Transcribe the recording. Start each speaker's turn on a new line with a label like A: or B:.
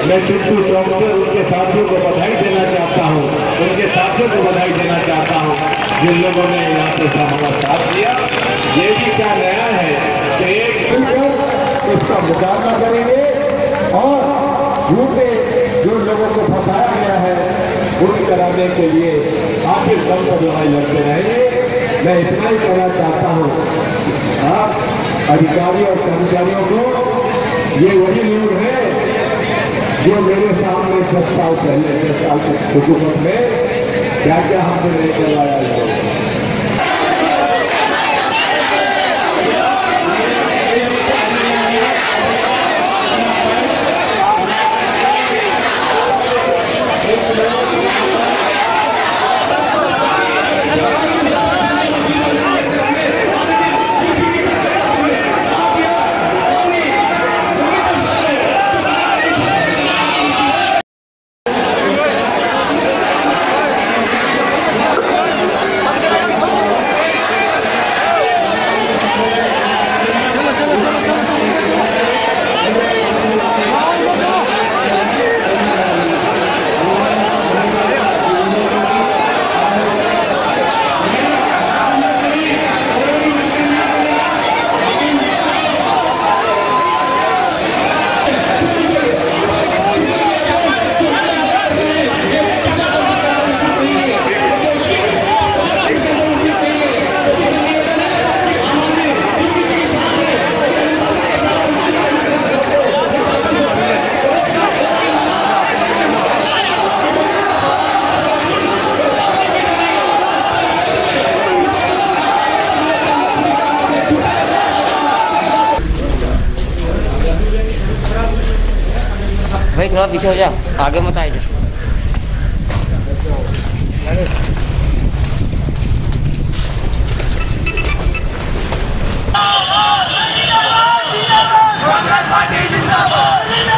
A: मैं चित्तू चौक से उनके साथियों को बधाई देना चाहता हूँ, उनके साथियों को बधाई देना चाहता हूँ जिन लोगों ने यहाँ पे हमारा साथ दिया। ये भी क्या नया है कि एक इसका मुकाबला करेंगे और झूठे जो लोगों को फंसाया गया है उन कराने के लिए आखिर दम पर लड़ाई लड़ते रहेंगे। मैं इतना ही कहना चाहता हूँ, आप अधिकारियों और कर्मचारियों को, ये वही लोग हैं जो मेरे सामने 10 साल पहले 10 साल की हुकूमत में क्या क्या हमने नहीं करवाया है।
B: भाई थोड़ा पीछे हो जा, आगे मत आए जा।
C: कांग्रेस पार्टी जिंदाबाद।